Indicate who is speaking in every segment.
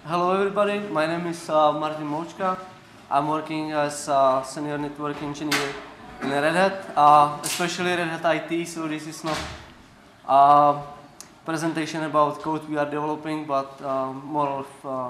Speaker 1: Hello everybody, my name is Moucka. I'm working as a senior network engineer in Red Hat, especially Red Hat IT, so this is not a presentation about code we are developing, but more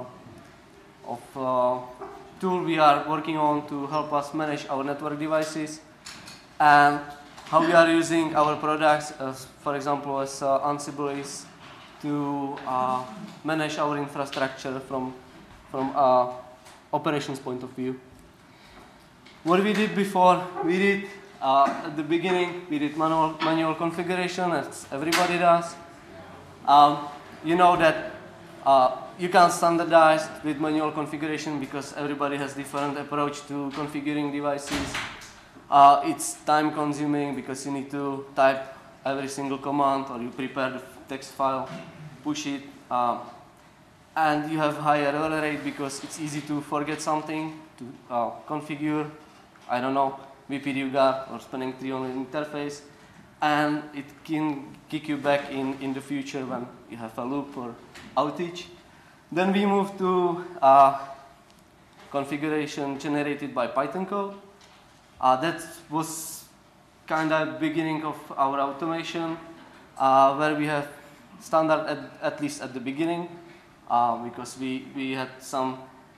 Speaker 1: of tool we are working on to help us manage our network devices and how we are using our products, as, for example, as Ansible is to manage our infrastructure from operations point of view. What we did before, we did at the beginning, we did manual configuration, as everybody does. You know that you can't standardize with manual configuration because everybody has different approach to configuring devices. It's time consuming because you need to type every single command, or you prepare the text file, push it, and you have higher error rate because it's easy to forget something, to configure, I don't know, BPD guard or spanning tree on an interface, and it can kick you back in the future when you have a loop or outage. Then we move to configuration generated by Python code. That was kind of beginning of our automation, where we have standard at least at the beginning, because we had some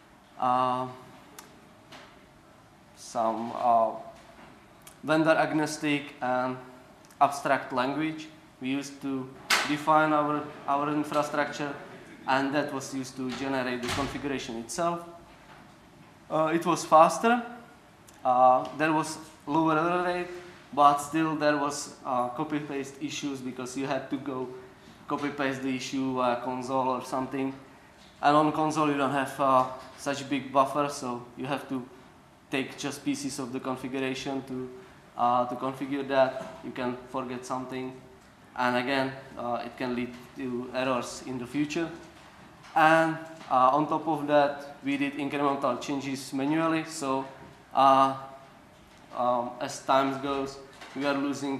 Speaker 1: vendor agnostic and abstract language we used to define our infrastructure, and that was used to generate the configuration itself. It was faster. There was lower error rate, but still there was copy-paste issues because you had to go copy-paste the issue console or something. And on console you don't have such big buffer, so you have to take just pieces of the configuration to configure that. You can forget something, and again, it can lead to errors in the future. And on top of that, we did incremental changes manually, so as time goes, we are losing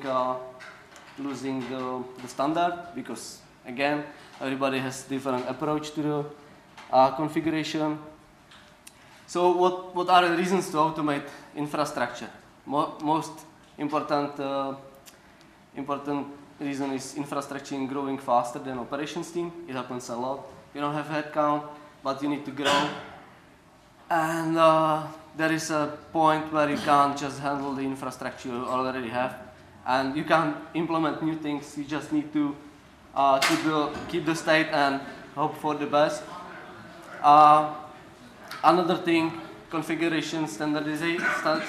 Speaker 1: the standard because, again, everybody has different approach to the configuration. So what are the reasons to automate infrastructure? Most important reason is infrastructure growing faster than operations team. It happens a lot. You don't have headcount, but you need to grow. And there is a point where you can't just handle the infrastructure you already have. And you can't implement new things. You just need to keep the state and hope for the best. Another thing, configuration standardizing.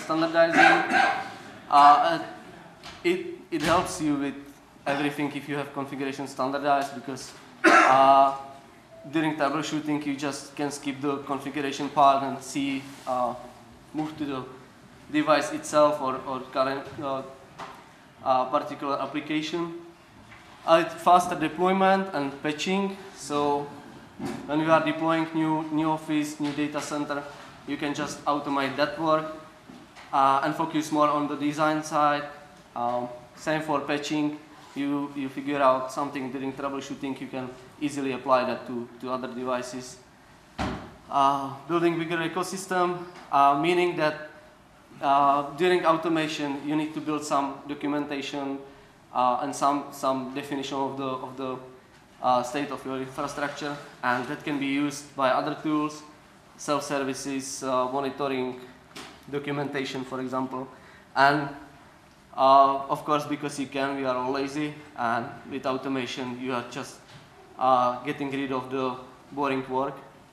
Speaker 1: It helps you with everything if you have configuration standardized, because during troubleshooting you just can skip the configuration part and see move to the device itself or current particular application. Faster deployment and patching. So when you are deploying new office, new data center, you can just automate that work and focus more on the design side. Same for patching. You figure out something during troubleshooting, you can easily apply that to other devices. Building bigger ecosystem, meaning that during automation you need to build some documentation and some definition of the state of your infrastructure, and that can be used by other tools, self-services, monitoring, documentation, for example. And of course, because you can, we are all lazy, and with automation you are just getting rid of the boring work.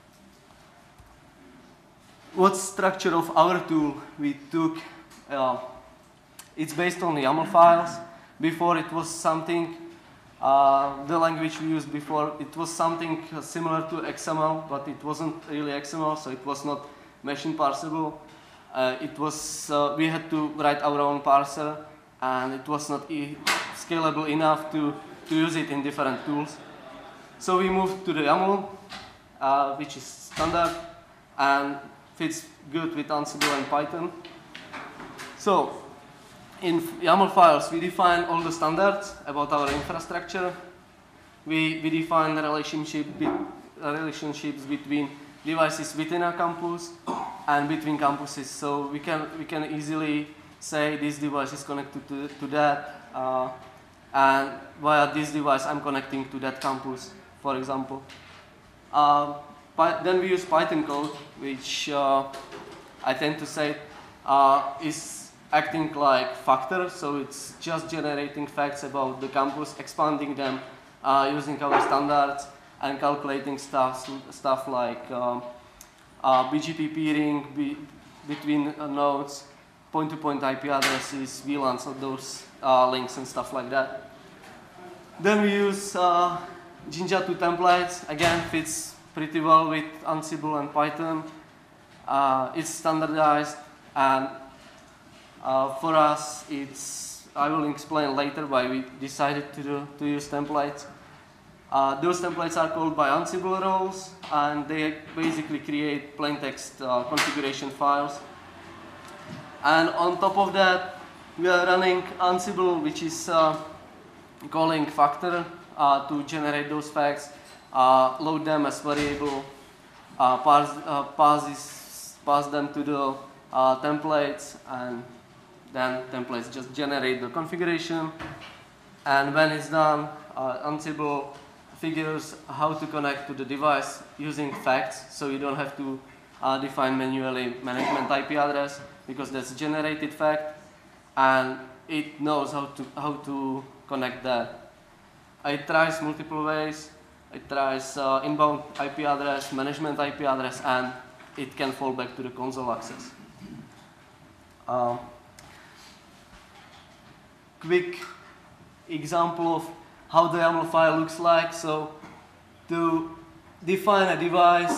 Speaker 1: What structure of our tool we took? It's based on YAML files. Before it was something, the language we used before, it was something similar to XML, but it wasn't really XML, so it was not machine parsable. We had to write our own parser, and it was not scalable enough to use it in different tools. So we moved to the YAML, which is standard and fits good with Ansible and Python. So in YAML files, we define all the standards about our infrastructure. We define the relationship relationships between devices within a campus and between campuses. So we can easily say this device is connected to that, and via this device I'm connecting to that campus, for example. Then we use Python code, which I tend to say is acting like factor, so it's just generating facts about the campus, expanding them using our standards, and calculating stuff like BGP peering between nodes, point-to-point IP addresses, VLANs of those links and stuff like that. Then we use Jinja 2 templates. Again, fits pretty well with Ansible and Python. It's standardized, and for us, I will explain later why we decided to use templates. Those templates are called by Ansible roles, and they basically create plain text configuration files. And on top of that, we are running Ansible, which is calling factor to generate those facts, load them as variable, pass them to the templates, and then templates just generate the configuration. And when it's done, Ansible figures how to connect to the device using facts, so you don't have to define manually management IP address, because that's a generated fact, and it knows how to connect that. It tries multiple ways. It tries inbound IP address, management IP address, and it can fall back to the console access. Quick example of how the YAML file looks like. So to define a device,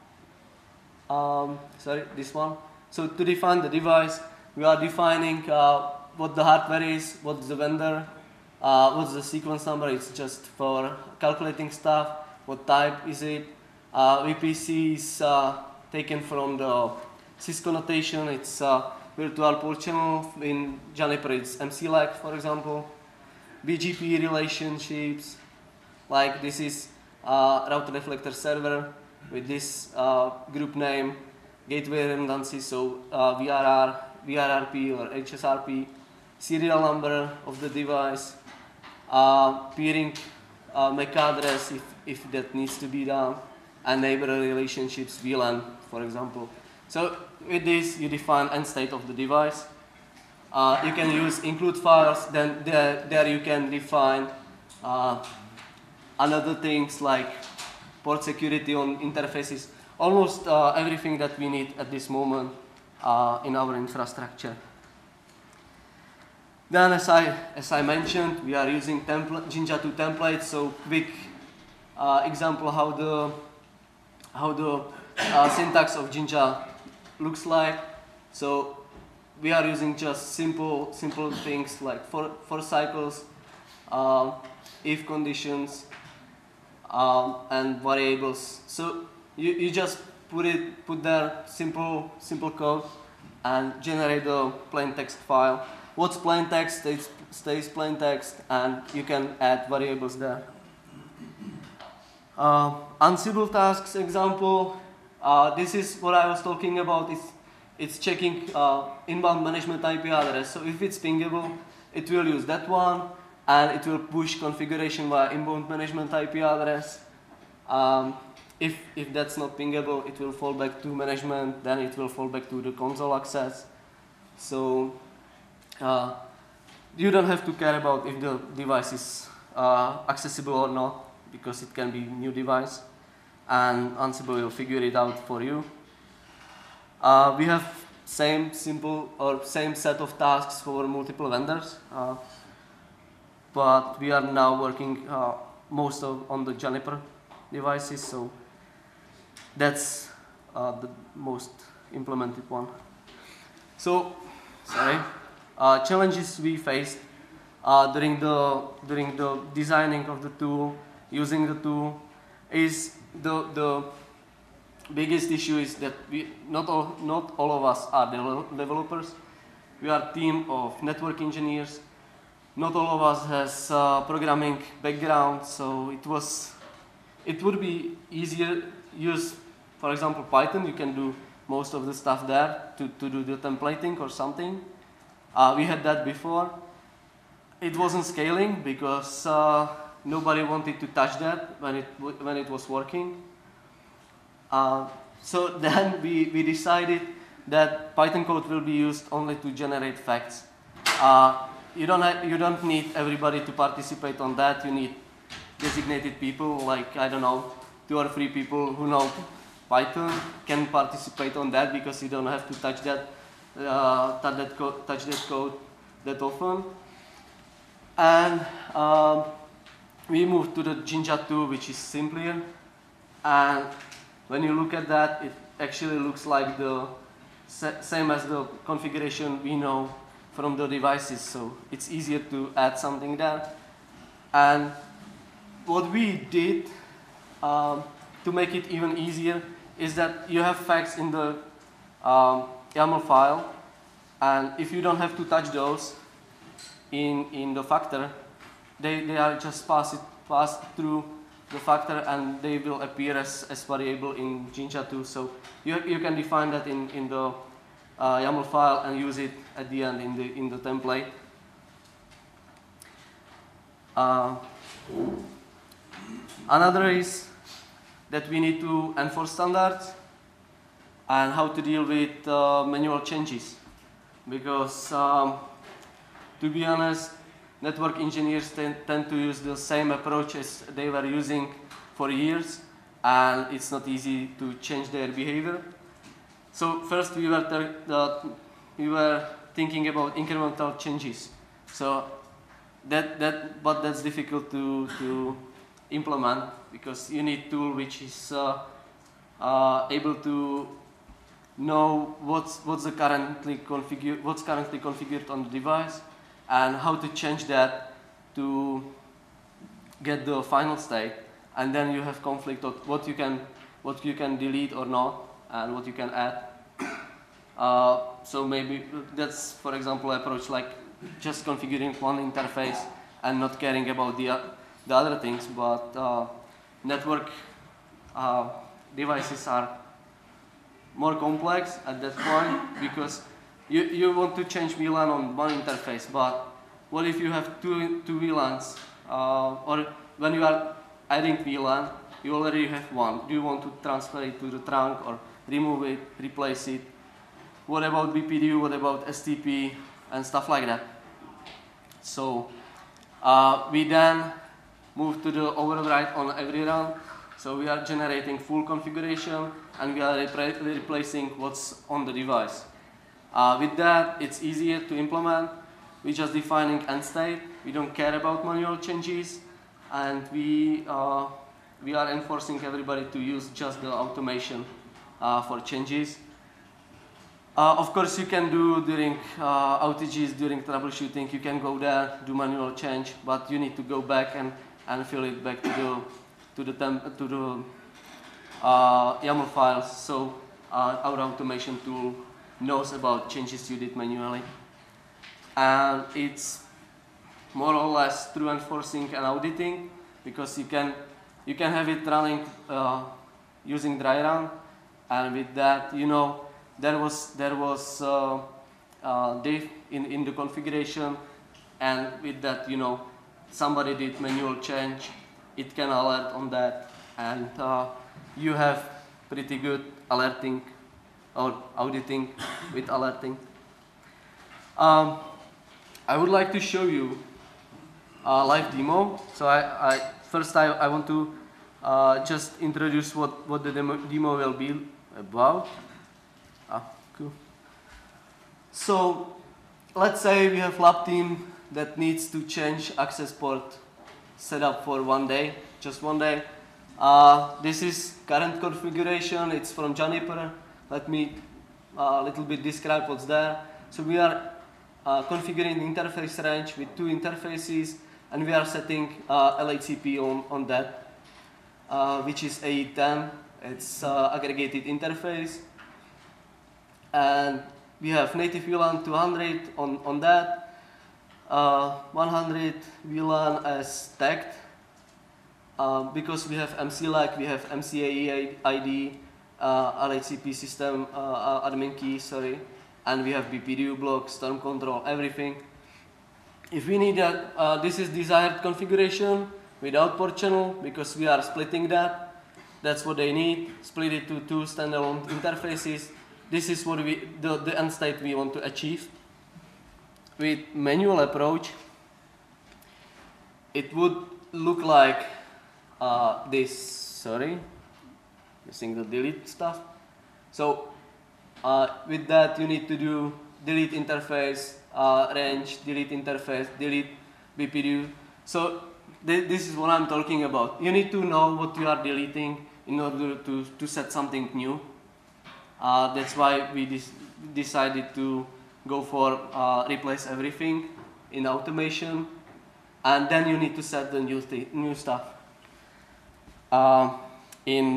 Speaker 1: this one. So to define the device, we are defining what the hardware is, what's the vendor, what's the sequence number. It's just for calculating stuff. What type is it? VPC is taken from the Cisco notation. It's virtual port channel. In Juniper, it's MCLAC, for example. BGP relationships, like this is router reflector server with this group name, gateway redundancy, so VRR, VRRP or HSRP, serial number of the device, peering MAC address if that needs to be done, and neighbor relationships, VLAN, for example. So with this, you define end state of the device. You can use include files, then there you can define another things like port security on interfaces, almost everything that we need at this moment in our infrastructure. Then as I mentioned, we are using Jinja 2 templates, so quick example how the syntax of Jinja looks like. So we are using just simple things like for cycles, if conditions, and variables. So you just put there simple code and generate a plain text file. What's plain text stays plain text, and you can add variables there. Ansible tasks example. This is what I was talking about. It's checking inbound management IP address. So if it's pingable, it will use that one, and it will push configuration via inbound management IP address. If that's not pingable, it will fall back to management, then it will fall back to the console access. So you don't have to care about if the device is accessible or not, because it can be new device, and Ansible will figure it out for you. We have same set of tasks for multiple vendors, but we are now working on the Juniper devices, so that's the most implemented one. So, challenges we faced during the designing of the tool, using the tool, is the biggest issue is that not all of us are developers. We are a team of network engineers. Not all of us has programming background, so it was it would be easier use, for example, Python. You can do most of the stuff there to do the templating or something. We had that before. It wasn't scaling because nobody wanted to touch that when it was working. So then we decided that Python code will be used only to generate facts. You don't need everybody to participate on that. You need designated people, like, I don't know, 2 or 3 people who know Python can participate on that, because you don't have to touch that code that often. And we moved to the Jinja 2, which is simpler. And when you look at that, it actually looks like the same as the configuration we know from the devices. So it's easier to add something there. And what we did to make it even easier is that you have facts in the YAML file, and if you don't have to touch those in the factor, they are just passed through the factor, and they will appear as variable in Jinja 2. So you can define that in the YAML file and use it at the end in the template. Another is that we need to enforce standards and how to deal with manual changes, because to be honest, network engineers tend to use the same approach as they were using for years, and it's not easy to change their behavior. So first we were thinking about incremental changes. So but that's difficult to implement, because you need tool which is able to know what's currently configured on the device, and how to change that to get the final state. And then you have conflict of what you can delete or not, and what you can add. So maybe that's, for example, approach like just configuring one interface and not caring about the other things. But network devices are more complex at that point, because you want to change VLAN on one interface, but what if you have two VLANs, or when you are adding VLAN, you already have one. Do you want to transfer it to the trunk, or remove it, replace it? What about BPDU, what about STP, and stuff like that? So we then move to the override on every run. So we are generating full configuration, and we are replacing what's on the device. With that, it's easier to implement. We're just defining end state. We don't care about manual changes, and we are enforcing everybody to use just the automation for changes. Of course, you can do during outages, during troubleshooting, you can go there, do manual change, but you need to go back and fill it back to the YAML files, so our automation tool knows about changes you did manually. And it's more or less through enforcing and auditing, because you can have it running using dry run, and with that, you know, there was diff in the configuration, and with that, you know, somebody did manual change, it can alert on that, and you have pretty good alerting or auditing with alerting. I would like to show you a live demo. So first I want to just introduce what the demo will be about. Cool. So let's say we have lab team that needs to change access port setup for one day, just one day. This is current configuration. It's from Juniper. Let me a little bit describe what's there. So we are configuring the interface range with 2 interfaces, and we are setting LHCP on that, which is AE10. It's aggregated interface, and we have native VLAN 200 on that, 100 VLAN as tagged, because we have MC-like, we have MCAE ID, LHCP system, admin key, sorry, and we have BPDU block, storm control, everything. If we need that, this is desired configuration without port channel, because we are splitting that. That's what they need, split it to 2 standalone interfaces. This is what the end state we want to achieve. With manual approach, it would look like this, sorry, missing the delete stuff. So with that you need to do delete interface, range, delete interface, delete BPDU. So this is what I'm talking about. You need to know what you are deleting in order to set something new. That's why we decided to go for replace everything in automation, and then you need to set the new stuff. In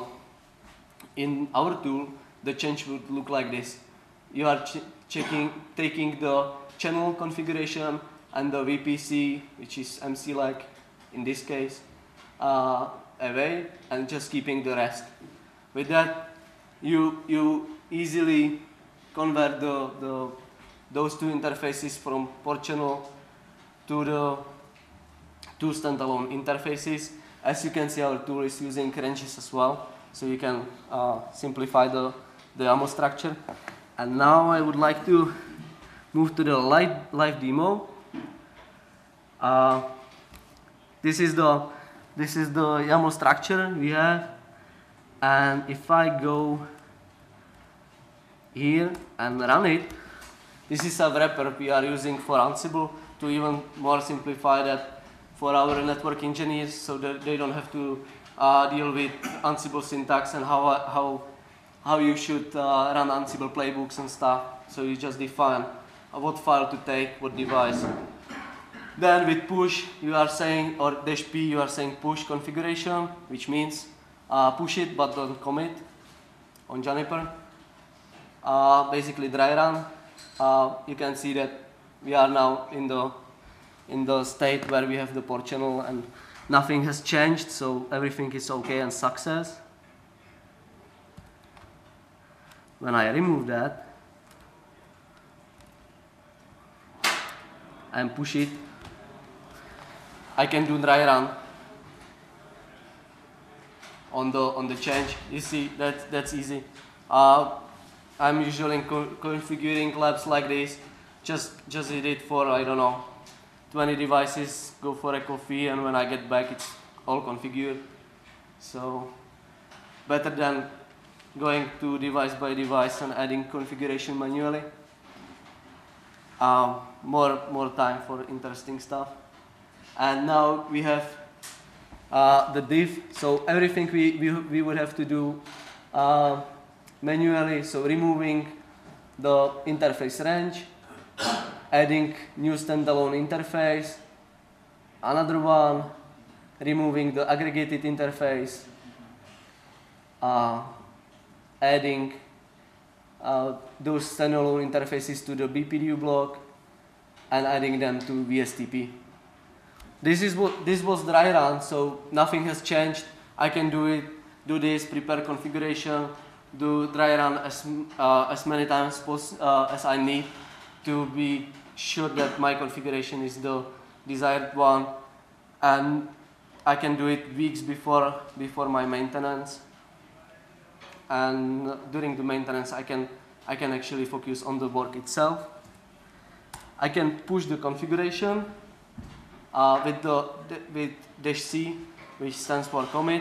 Speaker 1: our tool, the change would look like this. You are taking the channel configuration and the VPC, which is MC-like in this case, away, and just keeping the rest. With that, you easily convert those 2 interfaces from port channel to the 2 standalone interfaces. As you can see, our tool is using ranges as well, so you can simplify the YAML structure. And now I would like to move to the live demo. This is the YAML structure we have, and if I go here and run it, this is a wrapper we are using for Ansible to even more simplify that for our network engineers, so that they don't have to deal with Ansible syntax and how you should run Ansible playbooks and stuff. So you just define what file to take, what device. Then with push, you are saying, or -p, you are saying push configuration, which means push it but don't commit on Juniper. Basically dry run. You can see that we are now in the state where we have the port channel and nothing has changed, so everything is okay and success. When I remove that and push it, I can do dry run on the change. You see, that's easy. I'm usually configuring labs like this. Just did it for, I don't know, 20 devices, go for a coffee, and when I get back it's all configured. So better than going to device by device and adding configuration manually. More time for interesting stuff. And now we have the diff. So everything we would have to do manually. So removing the interface range, adding new standalone interface, another one, removing the aggregated interface, adding those standalone interfaces to the BPDU block, and adding them to VSTP. This was dry run, so nothing has changed. I can do this, prepare configuration, do dry run as many times as I need to be sure that my configuration is the desired one, and I can do it weeks before my maintenance. And during the maintenance, I can actually focus on the work itself. I can push the configuration with -c, which stands for commit,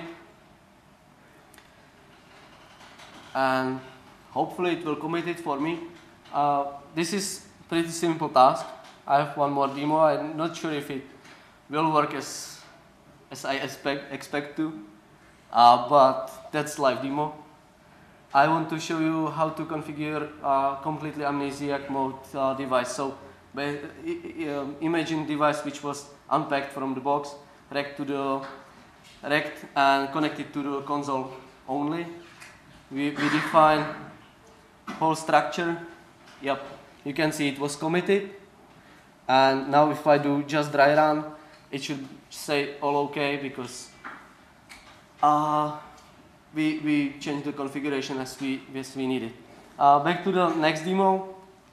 Speaker 1: and hopefully it will commit it for me. This is pretty simple task. I have one more demo. I'm not sure if it will work as I expect to, but that's live demo. I want to show you how to configure completely amnesiac mode device. So imagine device which was unpacked from the box, racked and connected to the console only. We define whole structure. Yep, you can see it was committed. And now if I do just dry run, it should say all okay, because we change the configuration as we need it. Back to the next demo.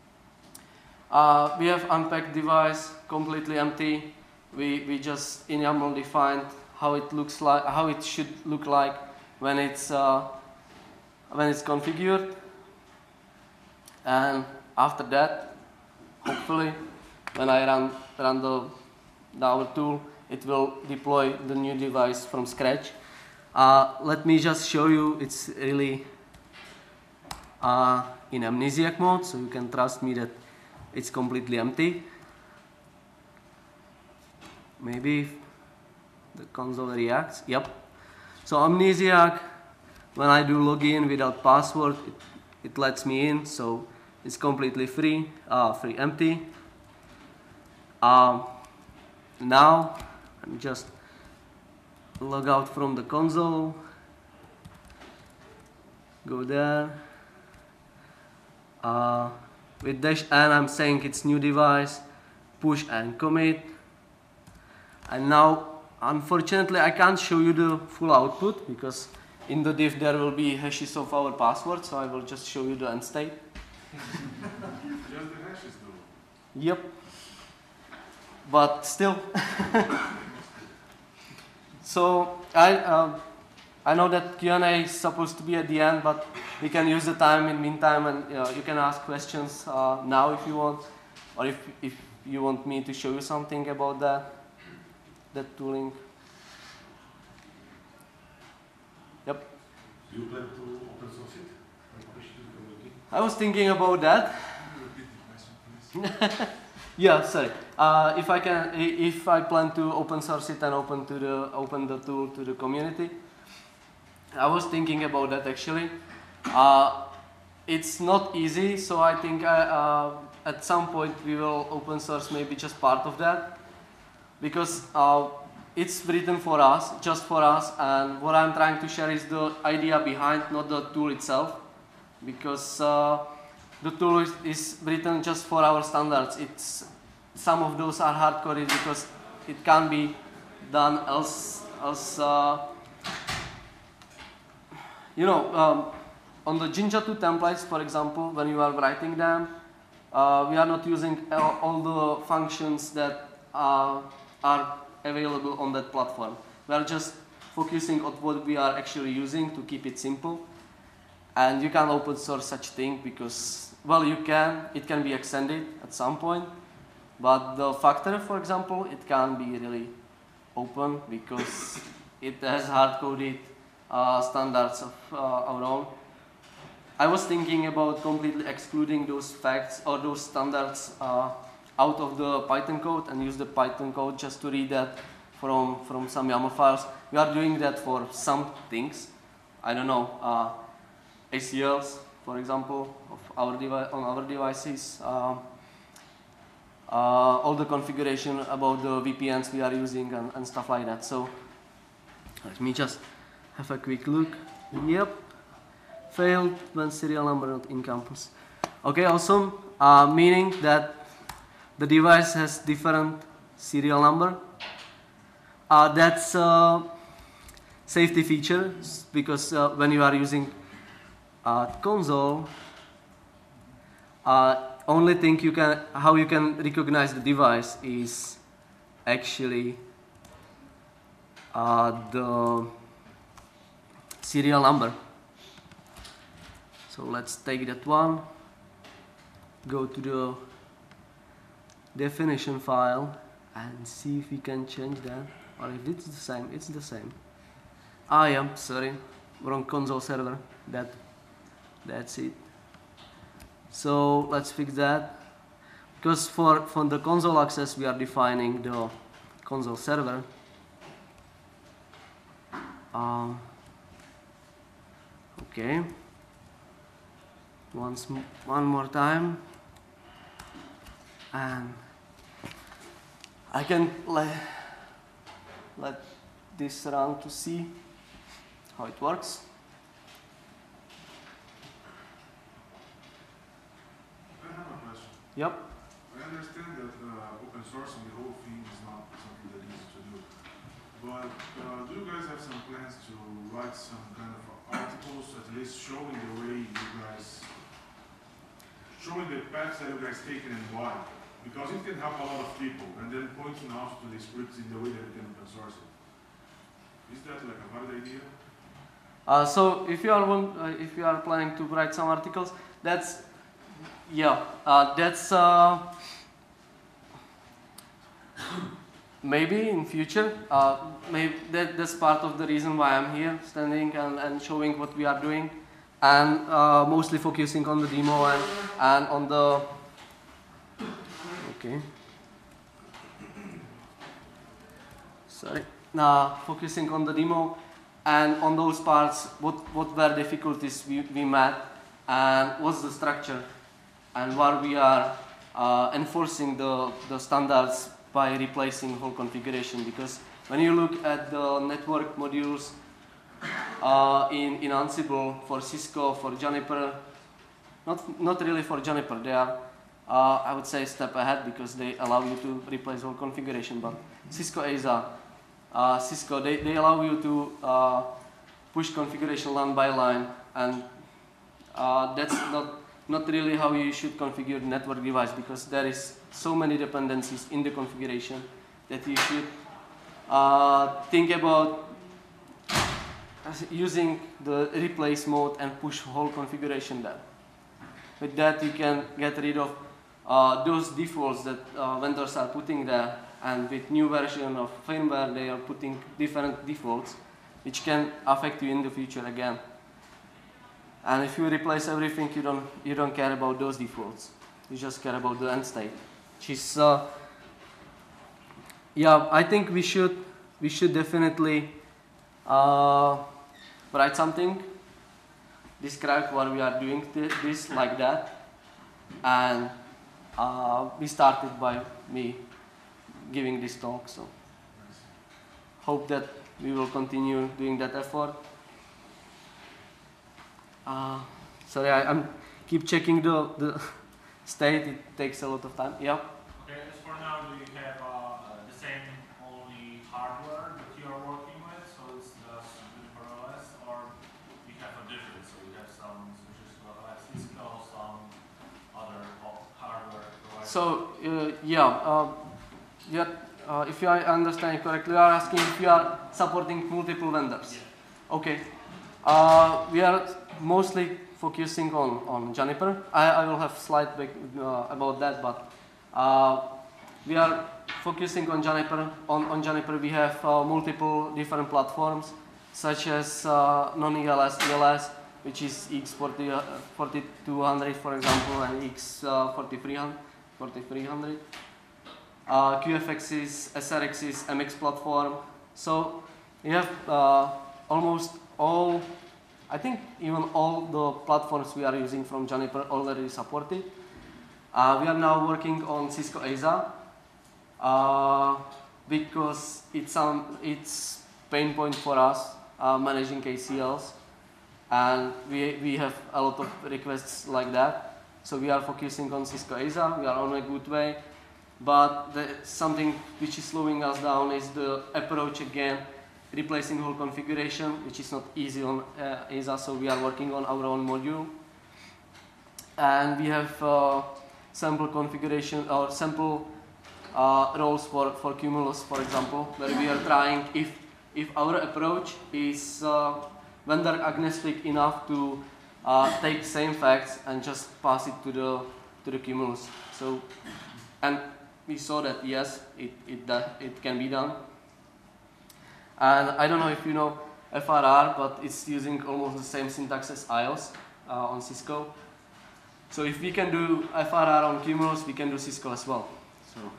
Speaker 1: We have unpacked device completely empty. We just in YAML defined how it looks like, how it should look like when it's configured. And after that, hopefully, when I run our tool, it will deploy the new device from scratch. Let me just show you. It's really in amnesiac mode, so you can trust me that it's completely empty. Maybe the console reacts. Yep. So amnesiac, when I do login without password, it lets me in. So it's completely free, empty. Now I'm just log out from the console. Go there. With dash n, I'm saying it's new device, push and commit. And now, unfortunately, I can't show you the full output because in the diff there will be hashes of our password, so I will just show you the end state.
Speaker 2: Just the hashes though.
Speaker 1: Yep. But still. So I know that Q&A is supposed to be at the end, but we can use the time in meantime, and you can ask questions now if you want, or if you want me to show you something about that tooling. Yep.
Speaker 2: Do you plan to open source it?
Speaker 1: I was thinking about that.
Speaker 2: Repeat the question, please.
Speaker 1: Yeah, sorry. If I plan to open source it and open the tool to the community, I was thinking about that actually. It's not easy, so I think at some point we will open source maybe just part of that, because it's written for us, just for us, and what I'm trying to share is the idea behind, not the tool itself, because the tool is written just for our standards. Some of those are hard-coded because it can be done else. On the Jinja 2 templates, for example, when you are writing them, we are not using all the functions that are available on that platform. We are just focusing on what we are actually using to keep it simple. And you can open source such thing because, well, you can. It can be extended at some point. But the factory, for example, it can be really open because it has hard-coded standards of our own. I was thinking about completely excluding those facts or those standards out of the Python code and use the Python code just to read that from some YAML files. We are doing that for some things. I don't know, ACLs, for example, on our devices. All the configuration about the VPNs we are using and stuff like that. So let me just have a quick look. Yep. Failed when serial number not in campus. Okay, awesome. Meaning that the device has different serial number. That's a safety feature because when you are using console, only thing how you can recognize the device is actually the serial number. So let's take that one, go to the definition file and see if we can change that, or if it's the same. It's the same. Yeah, sorry, wrong console server. That's it. So let's fix that, because for the console access we are defining the console server. Okay. One more time, and I can let this run to see how it works.
Speaker 2: I have a question.
Speaker 1: Yep.
Speaker 2: I understand that open sourcing the whole thing is not something that easy to do, but do you guys have some plans to write some kind of articles, at least showing the way you guys, showing the paths that you guys taken and why? Because it can help a lot of people, and then pointing out to the scripts in the way that you can open source it. Is that like a valid idea?
Speaker 1: So if you are planning to write some articles, that's maybe in future. Maybe that's part of the reason why I'm here, standing and showing what we are doing, and mostly focusing on the demo and on the. Okay. Sorry. Now focusing on the demo and on those parts, what were difficulties we met, and what's the structure, and where we are enforcing the standards by replacing whole configuration. Because when you look at the network modules in Ansible for Cisco, for Juniper, not really for Juniper, they are I would say a step ahead because they allow you to replace whole configuration. But Cisco ASA, Cisco, they allow you to push configuration line by line, and that's not really how you should configure the network device, because there is so many dependencies in the configuration that you should think about using the replace mode and push whole configuration there. With that, you can get rid of those defaults that vendors are putting there, and with new version of firmware, they are putting different defaults, which can affect you in the future again. And if you replace everything, you don't care about those defaults. You just care about the end state, which is yeah. I think we should definitely write something, describe why we are doing this like that, and we started by me giving this talk. So hope that we will continue doing that effort. Sorry, I'm keep checking the state. It takes a lot of time. Yeah.
Speaker 3: Okay. As for now, do you have the same only hardware that you are working with? So it's Juniper OS, or you have a different? So you have some switches like Cisco, some other hardware providers.
Speaker 1: So if I understand correctly, you are asking if you are supporting multiple vendors.
Speaker 3: Yeah.
Speaker 1: Okay. We are mostly focusing on Juniper. I will have slide back about that, but we are focusing on Juniper. On Juniper, we have multiple different platforms, such as non-ELS, ELS, which is X4200, for example, and X4300. QFXs, SRXs, MX platform. So we have almost all, I think even all the platforms we are using from Juniper already supported. We are now working on Cisco ASA because it's pain point for us managing ACLs, and we have a lot of requests like that. So we are focusing on Cisco ASA. We are on a good way, but something which is slowing us down is the approach again, replacing whole configuration, which is not easy on ASA. So we are working on our own module, and we have sample configuration or sample roles for Cumulus, for example, where we are trying if our approach is vendor agnostic enough to take same facts and just pass it to the Cumulus. So, and we saw that yes, it can be done. And I don't know if you know FRR, but it's using almost the same syntax as IOS on Cisco. So if we can do FRR on Cumulus, we can do Cisco as well. So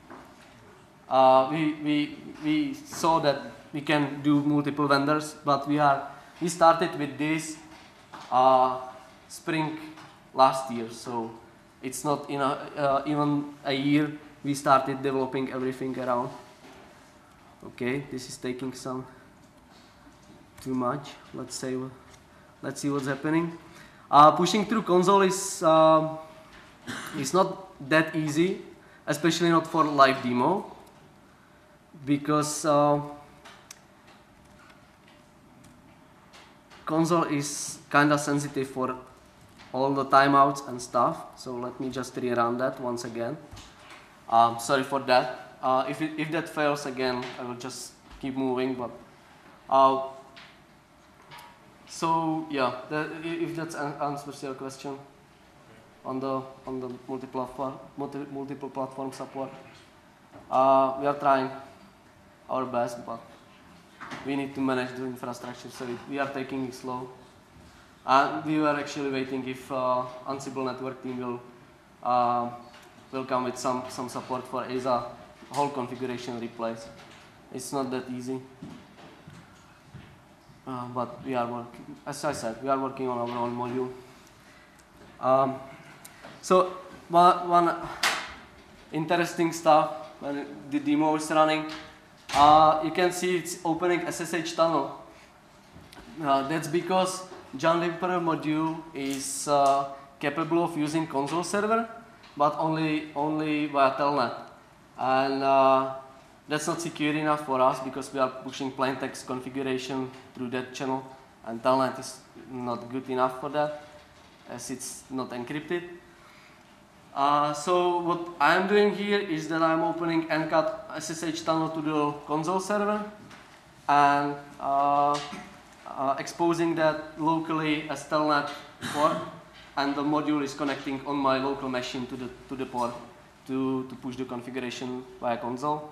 Speaker 1: we saw that we can do multiple vendors, but we started with this spring last year. So it's not even a year we started developing everything around. Okay, this is taking some too much. Let's see what's happening. Pushing through console is not that easy, especially not for live demo, because console is kind of sensitive for all the timeouts and stuff. So let me just rerun that once again. Sorry for that. If that fails again, I will just keep moving. But so yeah, if that answers your question on the multiple platform support, we are trying our best, but we need to manage the infrastructure, so we are taking it slow. And we were actually waiting if Ansible network team will come with some support for ASA whole configuration replace. It's not that easy, but we are working. As I said, we are working on our own module. So one interesting stuff when the demo is running, you can see it's opening SSH tunnel. That's because Juniper module is capable of using console server, but only via telnet. And that's not secure enough for us because we are pushing plain text configuration through that channel, and telnet is not good enough for that as it's not encrypted. So what I'm doing here is that I'm opening ncat SSH tunnel to the console server and exposing that locally as telnet port, and the module is connecting on my local machine to the port to push the configuration via console.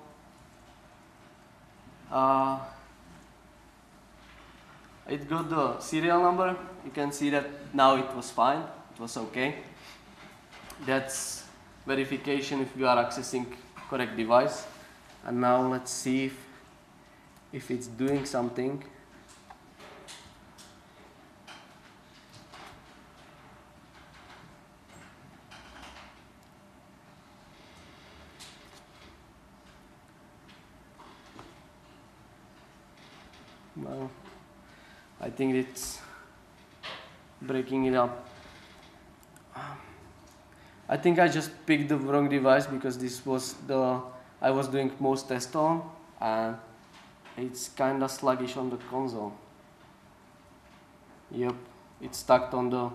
Speaker 1: It got the serial number. You can see that now it was fine. It was okay. That's verification if you are accessing correct device. And now let's see if it's doing something. Well, I think it's breaking it up. I think I just picked the wrong device because this was the I was doing most tests on, and it's kind of sluggish on the console. Yep, it's stuck on the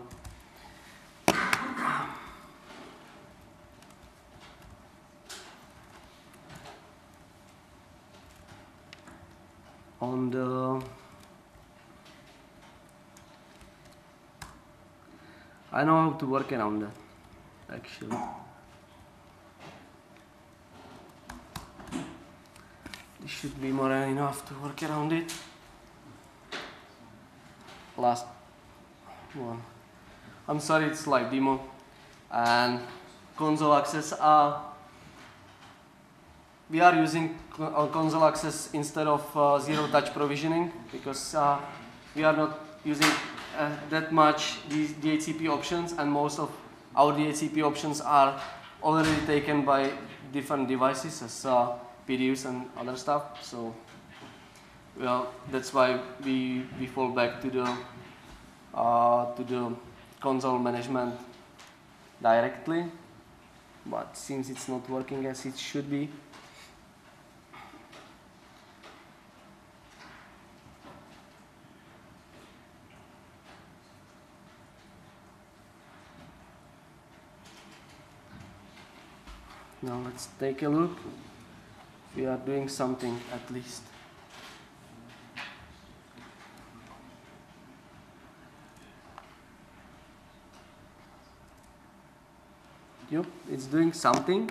Speaker 1: I know how to work around that, actually. This should be more than enough to work around it. Last one. I'm sorry, it's live demo. And console access, we are using console access instead of zero touch provisioning because we are not using that much DHCP options, and most of our DHCP options are already taken by different devices as PDUs and other stuff. So, well, that's why we fall back to the console management directly. But since it's not working as it should be, now let's take a look. We are doing something at least. Yep, it's doing something.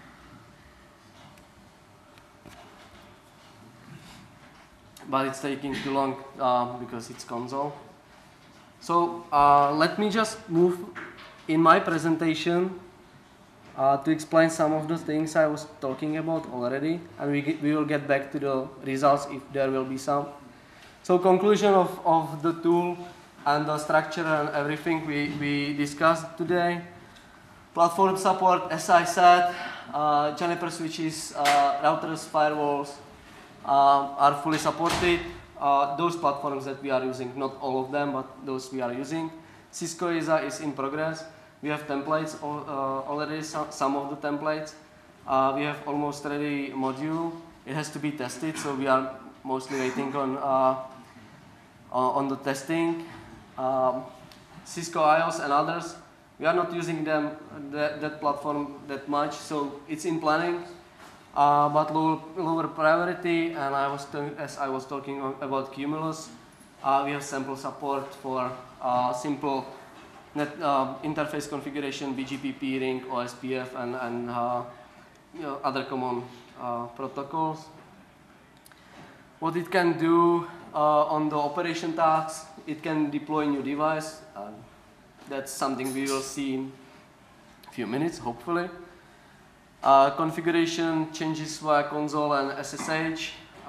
Speaker 1: But it's taking too long because it's console. So let me just move in my presentation to explain some of the things I was talking about already, and we will get back to the results if there will be some. So conclusion of the tool and the structure and everything we discussed today. Platform support, as I said, Juniper switches, routers, firewalls are fully supported. Those platforms that we are using, not all of them, but those we are using. Cisco ISA is in progress. We have templates already, some of the templates. We have almost ready module. It has to be tested, so we are mostly waiting on on the testing. Cisco IOS and others, we are not using them that platform that much, so it's in planning, but lower priority. And as I was talking about Cumulus, we have sample support for simple interface configuration, BGP peering, OSPF, and other common protocols. What it can do on the operation tasks, it can deploy new device. That's something we will see in a few minutes, hopefully. Configuration changes via console and SSH.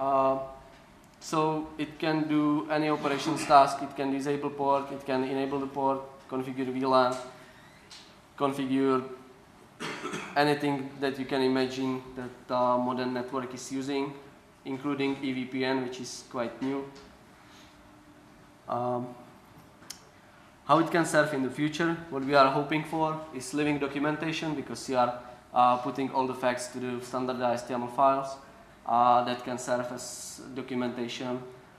Speaker 1: So it can do any operations task. It can disable port, it can enable the port, configure VLAN, configure anything that you can imagine that modern network is using, including EVPN, which is quite new. How it can serve in the future, what we are hoping for is living documentation, because you are putting all the facts to the standardized YAML files that can serve as documentation,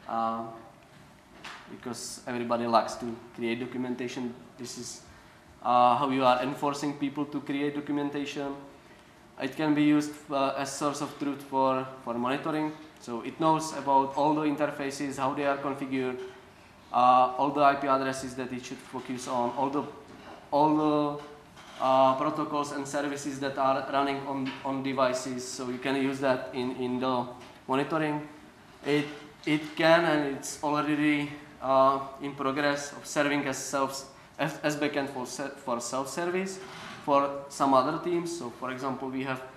Speaker 1: because everybody likes to create documentation. This is how you are enforcing people to create documentation. It can be used as source of truth for monitoring. So it knows about all the interfaces, how they are configured, all the IP addresses that it should focus on, all the protocols and services that are running on devices. So you can use that in the monitoring. It can, and it's already in progress of serving as backend for self-service for some other teams. So for example, we have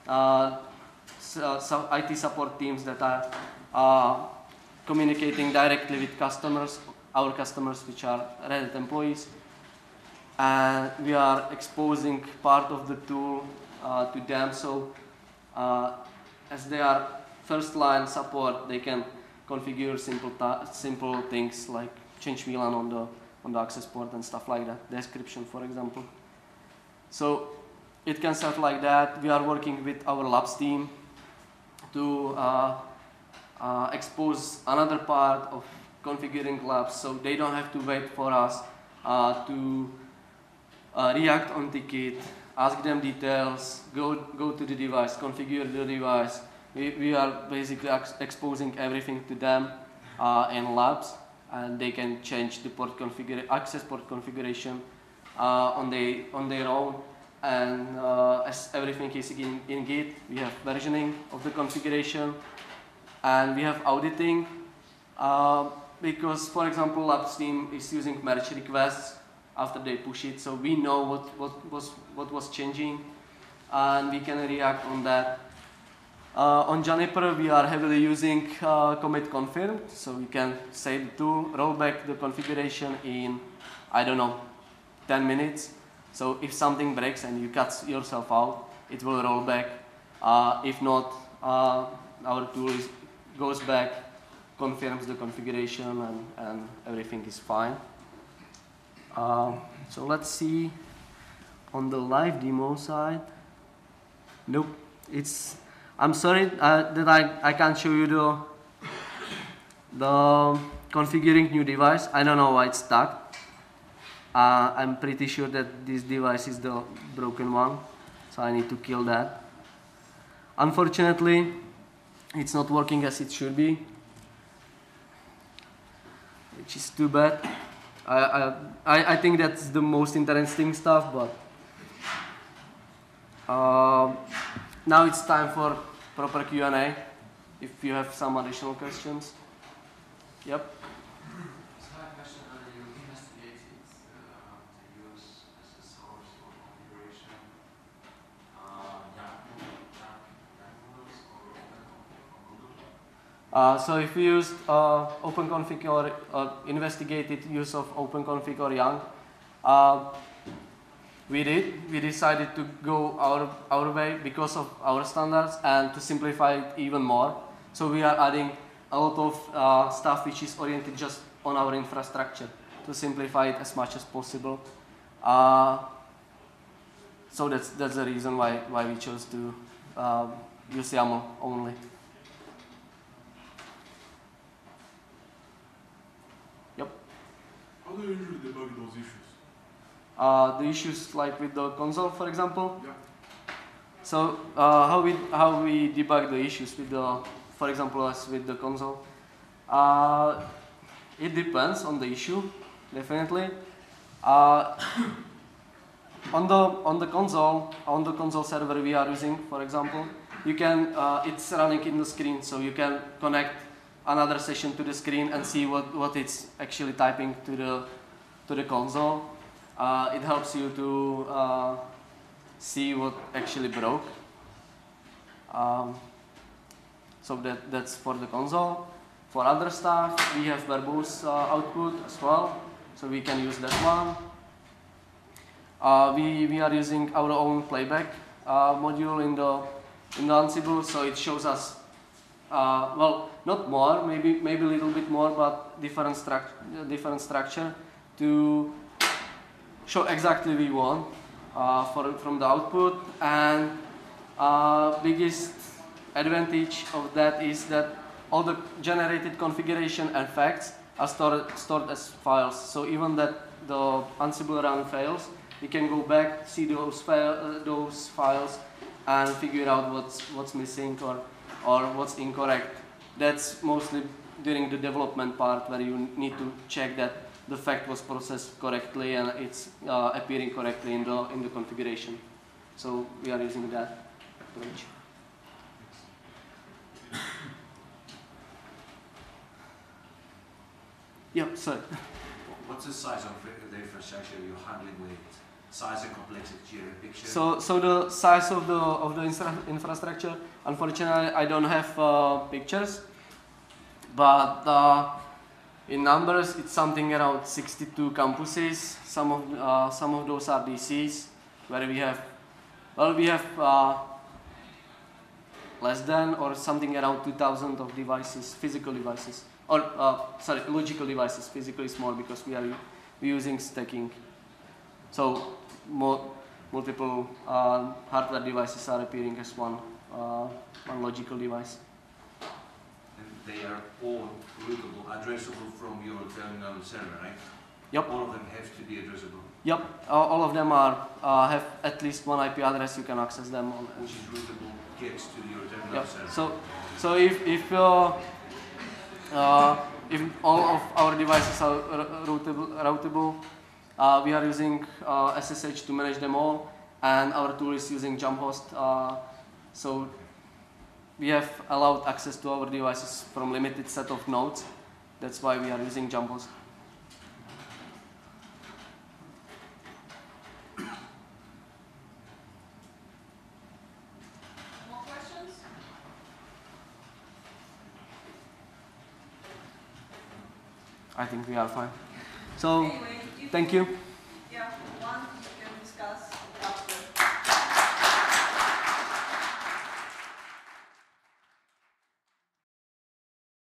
Speaker 1: some IT support teams that are communicating directly with customers, our customers, which are Red Hat employees. And we are exposing part of the tool to them. So as they are first line support, they can configure simple things like change VLAN on the access port and stuff like that, description, for example. So it can serve like that. We are working with our labs team to expose another part of configuring labs, so they don't have to wait for us to react on ticket, ask them details, go to the device, configure the device. We are basically exposing everything to them in labs, and they can change the access port configuration on their own. And as everything is in Git, we have versioning of the configuration, and we have auditing, because, for example, labs team is using merge requests after they push it, so we know what was changing, and we can react on that. On Juniper, we are heavily using commit confirm, so we can save the tool, roll back the configuration in, I don't know, 10 minutes. So if something breaks and you cut yourself out, it will roll back. If not, our tool goes back, confirms the configuration, and everything is fine. So let's see on the live demo side. Nope, I'm sorry that I can't show you the configuring new device. I don't know why it's stuck. I'm pretty sure that this device is the broken one, so I need to kill that. Unfortunately, it's not working as it should be, which is too bad. I think that's the most interesting stuff, but now it's time for proper Q&A, if you have some additional questions. Yep.
Speaker 4: So I have a question whether you investigated to use as a source for configuration YAML models or OpenConfig.
Speaker 1: So if we used OpenConfig or investigated use of OpenConfig or Yang, we did. We decided to go our way because of our standards and to simplify it even more. So we are adding a lot of stuff which is oriented just on our infrastructure to simplify it as much as possible. So that's the reason why we chose to use YAML only.
Speaker 2: those issues?
Speaker 1: The issues like with the console, for example.
Speaker 2: Yeah.
Speaker 1: So how we debug the issues with the, for example, as with the console. It depends on the issue, definitely. On the console server we are using, for example, you can it's running in the screen, so you can connect another session to the screen and see what it's actually typing to the console. It helps you to see what actually broke. So that's for the console. For other stuff, we have verbose output as well, so we can use that one. We are using our own playback module in the Ansible, so it shows us well, not more, maybe a little bit more, but different structure to show exactly we want from the output. And biggest advantage of that is that all the generated configuration and facts are stored as files. So even that the Ansible run fails, you can go back, see those files, and figure out what's missing or what's incorrect. That's mostly during the development part, where you need to check that the fact was processed correctly and it's appearing correctly in the configuration. So we are using that approach. Yeah, sorry.
Speaker 5: What's the size of the infrastructure you're handling with it? Size and complexity in the picture?
Speaker 1: So the size of the infrastructure, unfortunately, I don't have pictures, but in numbers, it's something around 62 campuses. Some of those are DCs, where we have less than or something around 2,000 of devices, physical devices, or sorry, logical devices. Physical is more because we're using stacking. So multiple hardware devices are appearing as one logical device.
Speaker 5: And they are all routable, addressable from your terminal server, right?
Speaker 1: Yep.
Speaker 5: All of them have to be addressable.
Speaker 1: Yep. All of them are have at least one IP address. You can access them on.
Speaker 5: Which is routable gets to your terminal
Speaker 1: Yep.
Speaker 5: server.
Speaker 1: So if all of our devices are routable, we are using SSH to manage them all, and our tool is using jump host. So we have allowed access to our devices from limited set of nodes. That's why we are using jump host.
Speaker 6: More questions?
Speaker 1: I think we are fine. So
Speaker 6: Anyway,
Speaker 1: thank you.